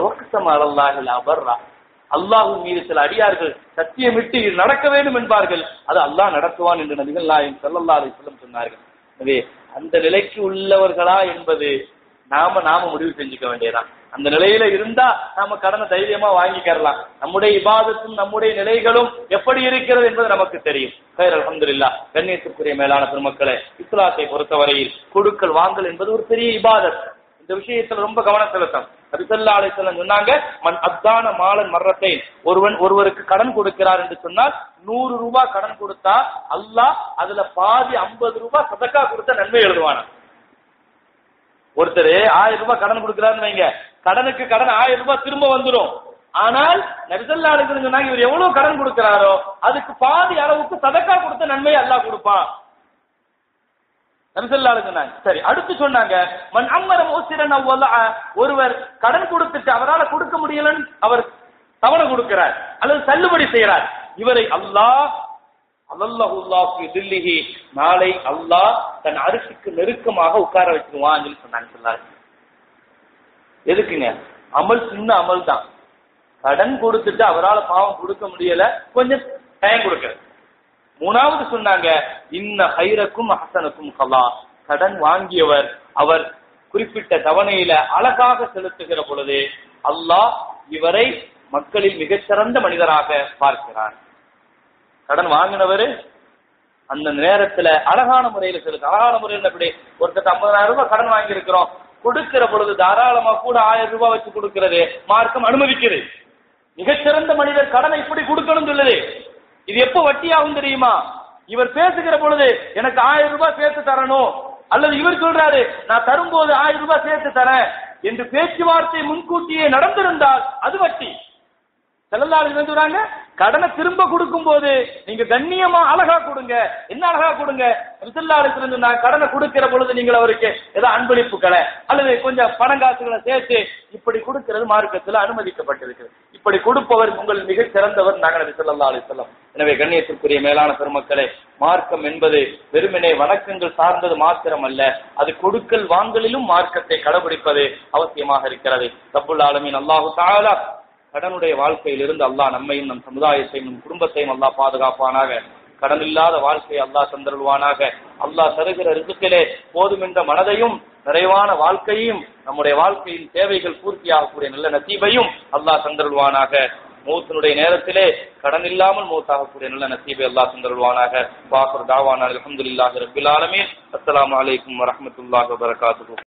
அல்லாஹ்வின் மீது சில அடியார்கள் சத்தியமிட்டு இது நடக்க வேண்டும் என்பார்கள், அது அல்லாஹ் நடத்துவான் என்று நபிகள் நாயகம் ஸல்லல்லாஹு அலைஹி வஸல்லம் சொன்னார்கள். எனவே அந்த நிலைக்கு உள்ளவர்களா என்பது நாம நாம முடிவு செஞ்சுக்க வேண்டியதான். அந்த நிலையில இருந்தா நாம கடனை தைரியமா வாங்கிக்கலாம். நம்முடைய இபாதத்தும் நம்முடைய நிலைகளும் எப்படி இருக்கிறது என்பது நமக்கு தெரியும். ஹைர் அல்ஹம்துலில்லாஹ். கண்ணியத்திற்குரிய மேலான பெருமக்களே, இஸ்லாத்தை பொறுத்தவரையில் கொடுக்கல் வாங்கல் என்பது ஒரு பெரிய இபாதத். இந்த விஷயத்துல ரொம்ப கவனம் செலுத்தம். நபி ஸல்லல்லாஹு அலைஹி வஸல்லம் சொன்னாங்க, மன் அத்தான மாலன் மர்ரத்தை, ஒருவன் ஒருவருக்கு கடன் கொடுக்கிறார் என்று சொன்னால் நூறு ரூபாய் கடன் கொடுத்தா அல்லாஹ் அதுல பாதி ஐம்பது ரூபாய் சதக்கா கொடுத்த நன்மை எழுதுவானா. ஒருத்தர் ஆயிரம் ரூபாய் கடன் கொடுக்கிறாருன்னு வைங்க, கடனுக்கு கடன் ஆயிரம் ரூபாய் திரும்ப வந்துடும். ஆனால் நபி ஸல்லல்லாஹு அலைஹி வஸல்லம் சொன்னாங்க, இவர் எவ்வளவு கடன் கொடுக்கிறாரோ அதுக்கு பாதி அளவுக்கு சதக்கா கொடுத்த நன்மையை அல்லாஹ் கொடுப்பான். நபி ஸல்லல்லாஹு அலைஹி வஸல்லம் சரி அடுத்து சொன்னாங்க, மன் அம்மர முஸ்ரின் அவ் ஒருவர் கடன் கொடுத்துட்டு அவரால் கொடுக்க முடியலன்னு அவர் தவணை கொடுக்கிறார் அல்லது தள்ளுபடி செய்கிறார், இவரை அல்லாஹ் அல்லாஹு தில்லிஹி நாளை அல்லாஹ் தன் அரிசிக்கு நெருக்கமாக உட்கார வச்சிருவான் சொல்லி சொன்னாங்க. எதுக்குங்க? அமல் சின்ன அமல் தான். கடன் கொடுத்துட்டு அவரால் பாவம் கொடுக்க முடியல, கொஞ்சம் டைம் கொடுக்க. மூணாவது சொன்னாங்க, இன்ன ஹைரக்கும் ஹசனுக்கும் கலா, கடன் வாங்கியவர் அவர் குறிப்பிட்ட தவணையில அழகாக செலுத்துகிற பொழுது அல்லாஹ் இவரை மக்களில் மிகச்சிறந்த மனிதராக பார்க்கிறார். கடன் வாங்கினவரு அந்த நேரத்துல அழகான முறையில செலுத்து. அழகான முறையில் எப்படி? ஒருத்தர் ஐம்பதாயிரம் ரூபாய் கடன் வாங்கி இருக்கிறோம், கொடுக்கிற பொழுது தாராளமா கூட ஆயிரம் ரூபாய் வச்சு கொடுக்கிறது மார்க்கம் அனுமதிக்கிறது. மிகச்சிறந்த மனிதர் கடனை இப்படி கொடுக்கணும் சொல்லுது. இது எப்ப வட்டியாகும் தெரியுமா? இவர் பேசுகிற பொழுது எனக்கு ஆயிரம் ரூபாய் சேர்த்து தரணும், அல்லது இவர் சொல்றாரு நான் தரும்போது ஆயிரம் ரூபாய் சேர்த்து தரேன் என்று பேச்சுவார்த்தை முன்கூட்டியே நடந்திருந்தால் அது வட்டி. ஸல்லல்லாஹு அலைஹி வஸல்லம் கடனை திரும்ப கொடுக்கும் போது நீங்க கண்ணியமா அழகா கொடுங்க. என்ன அழகா கொடுங்க? ஸல்லல்லாஹு அலைஹி வஸல்லம் நான் கடனை கொடுக்கிற பொழுது நீங்கள் அவருக்கு ஏதோ அன்பளிப்புகளை அல்லது கொஞ்சம் பணங்காசுகளை சேர்த்து இப்படி கொடுக்கிறது மார்க்கத்தில் அனுமதிக்கப்பட்டிருக்கு. இப்படி கொடுப்பவர் உங்கள் மிக சிறந்தவர் நாங்கள் நபி ஸல்லல்லாஹு அலைஹி வஸல்லம். எனவே கண்ணியத்திற்குரிய மேலான பெருமக்களே, மார்க்கம் என்பது வெறுமனே வணக்கங்கள் சார்ந்தது மாத்திரம் அல்ல, அது கொடுக்கல் வாங்கலிலும் மார்க்கத்தை கடைபிடிப்பது அவசியமாக இருக்கிறது. ரப்புல் ஆலமீன் அல்லாஹு தஆலா கடனுடைய வாழ்க்கையில் இருந்து அல்லாஹ் நம்மையும் நம் சமுதாயத்தையும் நம் குடும்பத்தையும் அல்லாஹ் பாதுகாப்பானாக. கடன் இல்லாத வாழ்க்கையை அல்லாஹ் தந்தருள்வானாக. அல்லாஹ் தருகிற ரிசுக்கிலே போதுமென்ற மனதையும் நிறைவான வாழ்க்கையும் நம்முடைய வாழ்க்கையின் தேவைகள் பூர்த்தியாகக்கூடிய நல்ல நசீபையும் அல்லாஹ் தந்தருள்வானாக. மௌத்தினுடைய நேரத்திலே கடன் இல்லாமல் மௌத்தாகக்கூடிய நல்ல நசீபை அல்லாஹ் தந்தருள்வானாக. வாஹிர் தாவானா அல்ஹம்துலில்லாஹி ரப்பில் ஆலமீன். அஸ்ஸலாமு அலைக்கும் வரஹ்மத்துல்லாஹி வபரகாத்துஹு.